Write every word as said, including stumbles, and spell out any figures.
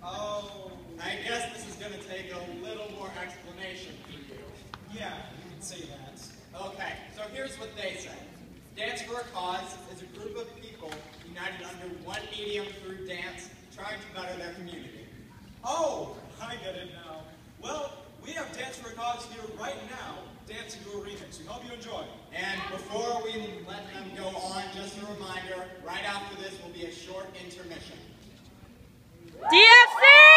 Oh. I guess this is going to take a little more explanation for you. Yeah, you can say that. Okay, so here's what they say. Dance for a Cause is a group of people united under one medium through dance, trying to better their community. Oh, I get it now. Well, we have Dance for a Cause here right now, dancing to a remix. We hope you enjoy. And before we let them go on, just a reminder, right after this will be a short intermission. D F C!